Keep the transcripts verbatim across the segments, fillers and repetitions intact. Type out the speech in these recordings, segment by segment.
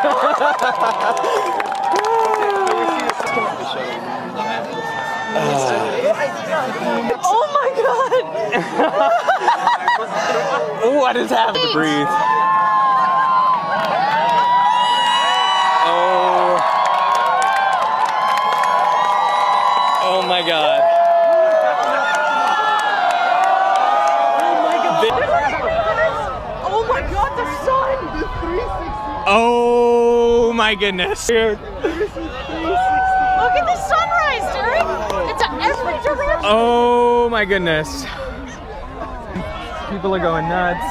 Oh my god! What is happening? To breathe. Oh. Oh my god. Oh my god, the sun! Oh my goodness. Look at the sunrise, Derek! It's at every direction! Oh my goodness. People are going nuts.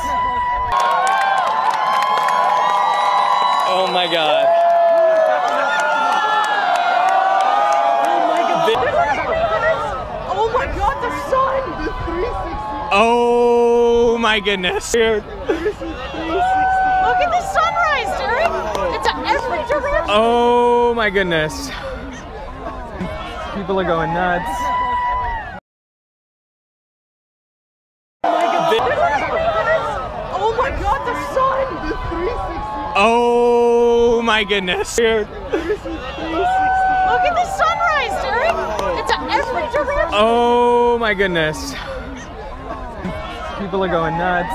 Oh my god. Oh my god, the sun! Oh my goodness. Look at the sunrise, Derek! It's at every direction! Oh my goodness. People are going nuts. Oh my god, the sun! Oh my goodness. Look at the sunrise, Derek! It's at every direction! Oh my goodness. People are going nuts.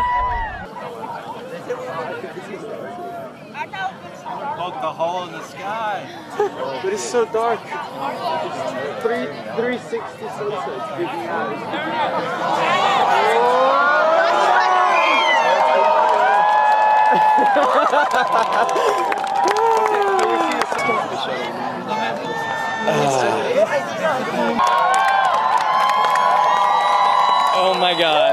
Poke the hole in the sky. But it's so dark. Three, three sixty sunsets. Oh my god.